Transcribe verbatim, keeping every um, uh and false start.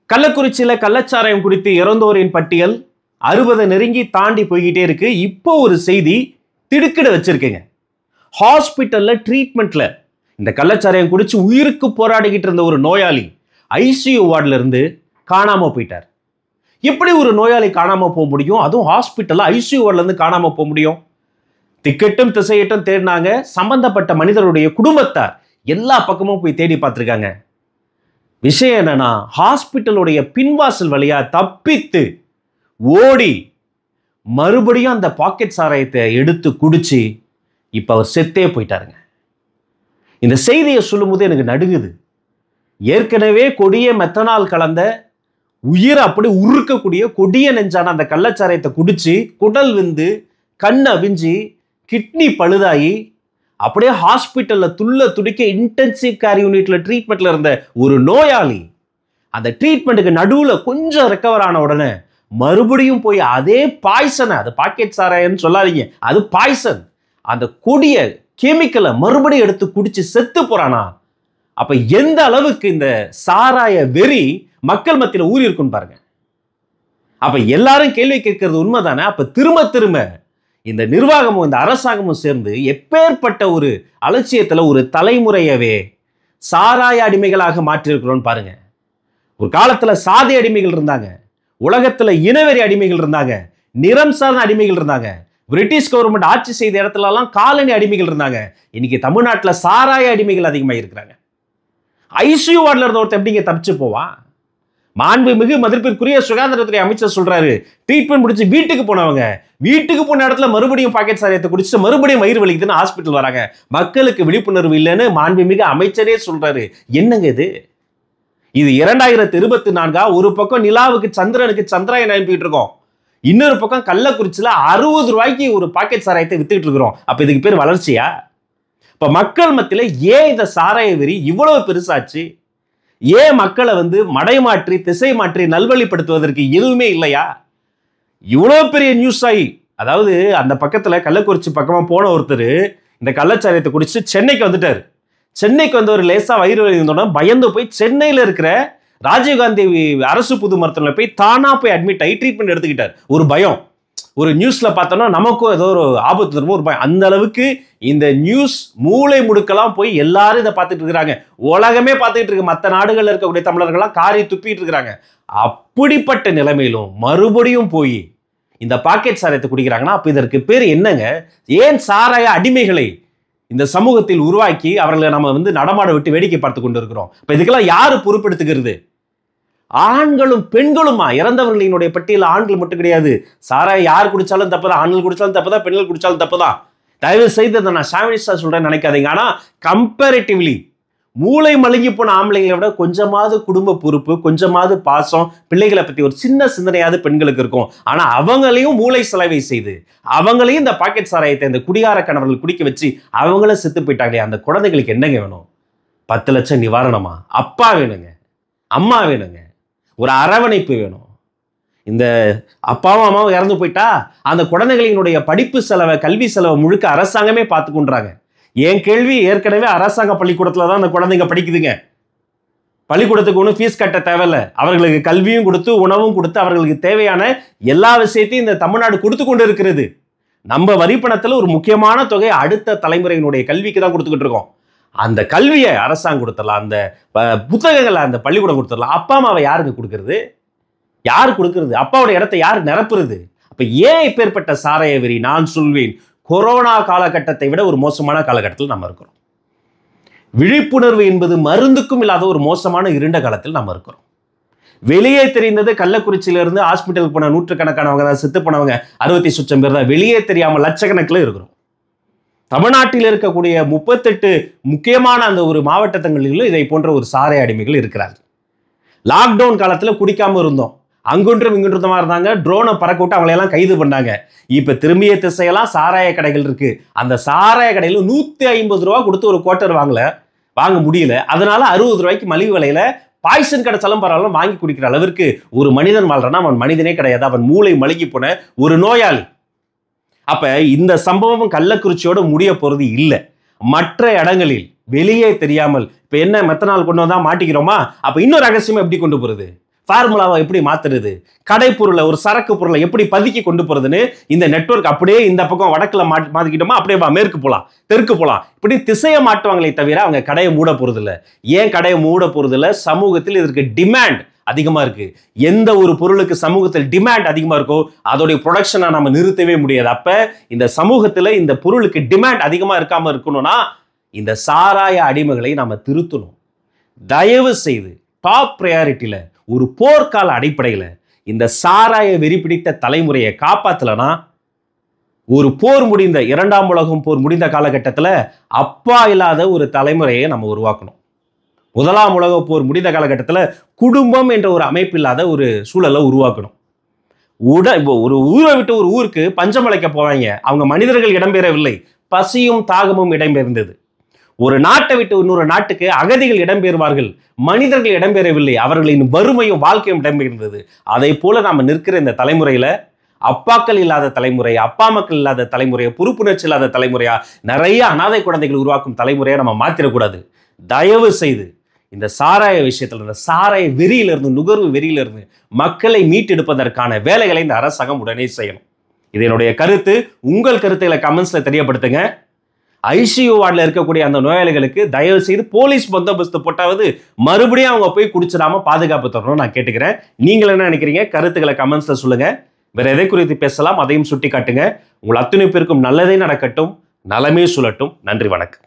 கள்ளக்குறிச்சியில கள்ளச்சாராயம் குடித்து இறந்தோரின் பட்டியல் அறுபது நெருங்கி தாண்டி போய்கிட்டே இருக்கு. இப்போ ஒரு செய்தி திடுக்கிட வச்சிருக்கீங்க. ஹாஸ்பிட்டல்ல ட்ரீட்மெண்ட்ல இந்த கள்ளச்சாராயம் குடிச்சு உயிருக்கு போராடிக்கிட்டு இருந்த ஒரு நோயாளி ஐசியூ வார்டுல இருந்து காணாம போயிட்டார். எப்படி ஒரு நோயாளி காணாம போக முடியும்? அதுவும் ஹாஸ்பிட்டல்ல ஐசியூ வார்டுல இருந்து காணாம போக முடியும்? திக்கெட்டும் திசையட்டும் தேடினாங்க. சம்பந்தப்பட்ட மனிதருடைய குடும்பத்தார் எல்லா பக்கமும் போய் தேடி பார்த்திருக்காங்க. விஷயம் என்னன்னா, ஹாஸ்பிட்டலுடைய பின்வாசல் வழியா தப்பித்து ஓடி மறுபடியும் அந்த பாக்கெட் சாராயத்தை எடுத்து குடிச்சு இப்ப அவர் செத்தே போயிட்டாருங்க. இந்த செய்தியை சொல்லும் போது எனக்கு நடுங்குது. ஏற்கனவே கொடிய மெத்தனால் கலந்த உயிரை அப்படி உருக்கக்கூடிய கொடிய நெஞ்சான அந்த கள்ளச்சாராயத்தை குடிச்சு குடல் விந்து கண் அவிஞ்சி கிட்னி பழுதாகி அப்படியே ஹாஸ்பிட்டல்ல துள்ள துடிக்க இன்டென்சிவ் கேர் யூனிட்ல ட்ரீட்மெண்ட்ல இருந்த ஒரு நோயாளி அந்த ட்ரீட்மெண்ட்டுக்கு நடுவுல கொஞ்சம் ரெக்கவர் ஆன உடனே மறுபடியும் போய் அதே பாய்சனை, அது பாக்கெட் சாராயம்னு சொல்லாதீங்க, அது பாய்சன், அந்த கொடிய கெமிக்கலை மறுபடியும் எடுத்து குடிச்சு செத்து போறானா? அப்ப எந்த அளவுக்கு இந்த சாராய வெறி மக்கள் மத்தியில ஊறி இருக்குன்னு பாருங்க. அப்ப எல்லாரும் கேள்வி கேட்கறது உண்மைதானே? அப்ப திரும்ப திரும்ப இந்த நிர்வாகமும் இந்த அரசாங்கமும் சேர்ந்து எப்பேற்பட்ட ஒரு அலட்சியத்துல ஒரு தலைமுறையவே சாராய அடிமைகளாக மாற்றிருக்கிறோம் பாருங்க. ஒரு காலத்துல சாதி அடிமைகள் இருந்தாங்க, உலகத்துல இனவெறி அடிமைகள் இருந்தாங்க, நிறம் சார்ந்த அடிமைகள் இருந்தாங்க, பிரிட்டிஷ் கவர்மெண்ட் ஆட்சி செய்த இடத்துல எல்லாம் காலனி அடிமைகள் இருந்தாங்க. இன்னைக்கு தமிழ்நாட்டுல சாராய அடிமைகள் அதிகமாக இருக்கிறாங்க. ஐசியூ வார்டுல இருந்த ஒருத்தர் எப்படிங்க தப்பிச்சு போவான்? மாண்புமிகு மதிப்பிற்குரிய சுகாதாரத்துறை அமைச்சர் சொல்றாரு, ட்ரீட்மெண்ட் முடிச்சு வீட்டுக்கு போனவங்க வீட்டுக்கு போன இடத்துல மறுபடியும் பாக்கெட் சாராயத்தை குடிச்சு மறுபடியும் வயிறு வலிக்குதுன்னு ஹாஸ்பிட்டல் வராங்க. மக்களுக்கு விழிப்புணர்வு இல்லைன்னு மாண்புமிகு அமைச்சரே சொல்றாரு. என்னங்க இது? இது இரண்டாயிரத்தி இருபத்தி நான்கா? ஒரு பக்கம் நிலாவுக்கு சந்திரனுக்கு சந்திராயன் அனுப்பிட்டு இருக்கோம், இன்னொரு பக்கம் கள்ளக்குறிச்சியில அறுபது ரூபாய்க்கு ஒரு பாக்கெட் சாராயத்தை வித்துக்கிட்டு இருக்கிறோம். அப்ப இதுக்கு பேர் வளர்ச்சியா? இப்ப மக்கள் மத்தியில ஏன் இந்த சாராய வெறி இவ்வளவு பெருசாச்சு? ஏன் மக்களை வந்து மடைமாற்றி திசை மாற்றி நல்வழிப்படுத்துவதற்கு எதுவுமே இல்லையா? இவ்வளவு பெரிய நியூஸ் ஆகி, அதாவது அந்த பக்கத்துல கள்ளக்குறிச்சி பக்கமா போன ஒருத்தர் இந்த கள்ளச்சாராயத்தை குடிச்சு சென்னைக்கு வந்துட்டாரு. சென்னைக்கு வந்து ஒரு லேசா வயிறு வலி இருந்தோன்னா பயந்து போய் சென்னையில இருக்கிற ராஜீவ்காந்தி அரசு பொது மருத்துவமனையில் போய் தானா போய் அட்மிட் ஆகி ட்ரீட்மெண்ட் எடுத்துக்கிட்டார். ஒரு பயம், ஒரு நியூஸ்ல பார்த்தோம்னா நமக்கும் ஏதோ ஒரு ஆபத்து தரும் ஒரு பயம். அந்த அளவுக்கு இந்த நியூஸ் மூளை முடுக்கலாம் போய் எல்லாரும் இதை பார்த்துட்டு இருக்கிறாங்க. உலகமே பார்த்துட்டு இருக்கு. மற்ற நாடுகளில் இருக்கக்கூடிய தமிழர்கள்லாம் காரி துப்பிட்டு இருக்கிறாங்க. அப்படிப்பட்ட நிலைமையிலும் மறுபடியும் போய் இந்த பாக்கெட் சாராயத்தை குடிக்கிறாங்கன்னா அப்ப இதற்கு பேர் என்னங்க? ஏன் சாராய அடிமைகளை இந்த சமூகத்தில் உருவாக்கி அவர்களை நம்ம வந்து நடமாட விட்டு வேடிக்கை பார்த்து கொண்டு இருக்கிறோம்? இப்ப இதுக்கெல்லாம் யாரு பொறுப்பெடுத்துக்கிறது? ஆண்களும் பெண்களுமா? இறந்தவர்களினுடைய பட்டியல் ஆண்கள் மட்டும் கிடையாது. சாராயம் யார் குடிச்சாலும் தப்புதான், ஆண்கள் குடிச்சாலும் தப்புதான், பெண்கள் குடிச்சாலும் தப்புதான். தயவு செய்து அதை நான் சாமினிஸ்டா சொல்றேன்னு நினைக்காதீங்க. ஆனா கம்பேரிட்டிவ்லி மூளை மழுங்கி போன ஆம்பளைங்களை விட கொஞ்சமாவது குடும்ப பொறுப்பு, கொஞ்சமாவது பாசம், பிள்ளைகளை பத்தி ஒரு சின்ன சிந்தனையாவது பெண்களுக்கு இருக்கும். ஆனா அவங்களையும் மூளை செலவை செய்து அவங்களையும் இந்த பாக்கெட் சாராயத்தை இந்த குடிகார கணவர்கள் குடிக்க வச்சு அவங்களும் செத்து போயிட்டாங்களே. அந்த குழந்தைகளுக்கு என்னங்க வேணும்? பத்து லட்சம் நிவாரணமா? அப்பா வேணுங்க, அம்மா வேணுங்க, ஒரு அரவணைப்பு வேணும். இந்த அப்பாவும் அம்மாவும் இறந்து போயிட்டா அந்த குழந்தைகளினுடைய படிப்பு செலவை, கல்வி செலவை முழுக்க அரசாங்கமே பார்த்து கொண்டாங்க. என் கேள்வி, ஏற்கனவே அரசாங்க பள்ளிக்கூடத்துல தான் அந்த குழந்தைங்க படிக்குதுங்க. பள்ளிக்கூடத்துக்கு ஒன்றும் ஃபீஸ் கட்ட தேவையில்லை. அவர்களுக்கு கல்வியும் கொடுத்து உணவும் கொடுத்து அவர்களுக்கு தேவையான எல்லா விஷயத்தையும் இந்த தமிழ்நாடு கொடுத்து கொண்டு இருக்கிறது. நம்ம வரிப்பணத்துல ஒரு முக்கியமான தொகை அடுத்த தலைமுறையினுடைய கல்விக்கு தான் கொடுத்துக்கிட்டு இருக்கோம். அந்த கல்வியை அரசாங்கம் கொடுத்துடலாம், அந்த புத்தகங்களை அந்த பள்ளிக்கூடம் கொடுத்துடலாம். அப்பா அம்மாவை யாருக்கு கொடுக்கறது? யாரு கொடுக்கறது? அப்பாவோட இடத்தை யாரு நிரப்புறது? அப்ப ஏன் இப்பேற்பட்ட சாராய வெறி? நான் சொல்வேன், கொரோனா காலகட்டத்தை விட ஒரு மோசமான காலகட்டத்தில் நம்ம இருக்கிறோம். விழிப்புணர்வு என்பது மருந்துக்கும் இல்லாத ஒரு மோசமான இருண்ட காலத்தில் நம்ம இருக்கிறோம். வெளியே தெரிந்தது கள்ளக்குறிச்சியிலிருந்து ஹாஸ்பிட்டலுக்கு போன நூற்றுக்கணக்கானவங்க தான், செத்து போனவங்க அறுபத்தி சுச்சம் பேர் தான். வெளியே தெரியாம லட்சக்கணக்கில் இருக்கிறோம். தமிழ்நாட்டில் இருக்கக்கூடிய முப்பத்தெட்டு முக்கியமான அந்த ஒரு மாவட்டங்களிலும் இதை போன்ற ஒரு சாராய அடிமைகள் இருக்கிறார்கள். லாக்டவுன் காலத்துல குடிக்காம இருந்தோம், அங்குன்றும் இங்குன்றதுமா இருந்தாங்க. ட்ரோனை பறக்க விட்டு அவங்களையெல்லாம் கைது பண்ணாங்க. இப்ப திரும்பிய திசையெல்லாம் சாராய கடைகள் இருக்கு. அந்த சாராய கடையில நூத்தி ஐம்பது ரூபா கொடுத்து ஒரு குவார்ட்டர் வாங்கல வாங்க முடியல. அதனால அறுபது ரூபாய்க்கு மலிவு விலையில பாய்சன் கிடைச்சாலும் பரவாயில்ல வாங்கி குடிக்கிற அளவிற்கு ஒரு மனிதன் வாழ்றான்னா அவன் மனிதனே கிடையாது, அவன் மூளை மழுங்கி போன ஒரு நோயாளி. அப்ப இந்த சம்பவம் கள்ளக்குறிச்சியோட முடிய போறது இல்லை. மற்ற இடங்களில் வெளியே தெரியாமல் இப்ப என்ன மெத்தனால் கொண்டு வந்தா மாட்டிக்கிறோமா? அப்ப இன்னொரு ரகசியம் எப்படி கொண்டு போறது? ஃபார்முலாவை எப்படி மாத்துறது, கடை பொருளை ஒரு சரக்கு பொருளை எப்படி பதுக்கி கொண்டு போறதுன்னு இந்த நெட்வொர்க் அப்படியே இந்த பக்கம் வடக்குல மாட்டி மாத்திக்கிட்டோமா அப்படியே மேற்கு போலாம், தெற்கு போலாம், இப்படி திசையை மாட்டுவாங்களே தவிர அவங்க கடையை மூட போறது இல்லை. ஏன் கடையை மூட போறது இல்லை? சமூகத்தில் இதற்கு டிமாண்ட் அதிகமா இருக்கு. எந்த ஒரு பொருளுக்கு சமூகத்தில் டிமாண்ட் அதிகமா இருக்கோ அதோடைய ப்ரொடக்ஷனை நம்ம நிறுத்தவே முடியாது. அப்ப இந்த சமூகத்துல இந்த பொருளுக்கு டிமாண்ட் அதிகமா இருக்காம இருக்கணும்னா இந்த சாராய அடிமைகளை நாம திருத்தணும். தயவு செய்து டாப் ப்ரையாரிட்டியில ஒரு போர்க்கால அடிப்படையில இந்த சாராய வெறி பிடித்த தலைமுறையை காப்பாத்தலனா ஒரு போர் முடிந்த இரண்டாம் உலகம் போர் முடிந்த காலகட்டத்தில் அப்பா இல்லாத ஒரு தலைமுறையை நம்ம உருவாக்கணும். முதலாம் உலக போர் முடிந்த காலகட்டத்தில் குடும்பம் என்ற ஒரு அமைப்பு இல்லாத ஒரு சூழலை உருவாக்கணும். உட இப்போ ஒரு ஊரை விட்டு ஒரு ஊருக்கு பஞ்சமலைக்க போவாங்க, அவங்க மனிதர்கள் இடம்பெறவில்லை, பசியும் தாகமும் இடம்பெயர்ந்தது. ஒரு நாட்டை விட்டு இன்னொரு நாட்டுக்கு அகதிகள் இடம்பெறுவார்கள், மனிதர்கள் இடம்பெறவில்லை, அவர்களின் வறுமையும் வாழ்க்கையும் இடம்பெயர்ந்தது. அதை போல நாம நிற்கிற இந்த தலைமுறையில அப்பாக்கள் இல்லாத தலைமுறை, அப்பா மக்கள் இல்லாத தலைமுறையை, பொறுப்புணர்ச்சி இல்லாத தலைமுறையா, நிறைய அனாதை குழந்தைகள் உருவாக்கும் தலைமுறையை நம்ம மாத்திரக்கூடாது. தயவு செய்து இந்த சாராய விஷயத்துல, இந்த சாராய வெறியிலிருந்து, நுகர்வு வெறியிலிருந்து மக்களை மீட்டெடுப்பதற்கான வேலைகளை இந்த அரசாங்கம் உடனே செய்யணும். இது என்னுடைய கருத்து. உங்கள் கருத்துக்களை கமெண்ட்ஸ்ல தெரியப்படுத்துங்க. ஐசியூ வார்டில் இருக்கக்கூடிய அந்த நோயாளிகளுக்கு தயவு செய்து போலீஸ் பந்தோபஸ்து போட்டாவது மறுபடியும் அவங்க போய் குடிச்சிடாம பாதுகாப்பு தரணும் நான் கேட்டுக்கிறேன். நீங்கள் என்ன நினைக்கிறீங்க? கருத்துக்களை கமெண்ட்ஸ்ல சொல்லுங்க. வேற எதை குறித்து பேசலாம் அதையும் சுட்டி காட்டுங்க. உங்கள் அத்தனை பேருக்கும் நல்லதே நடக்கட்டும், நலமே சுழட்டும். நன்றி, வணக்கம்.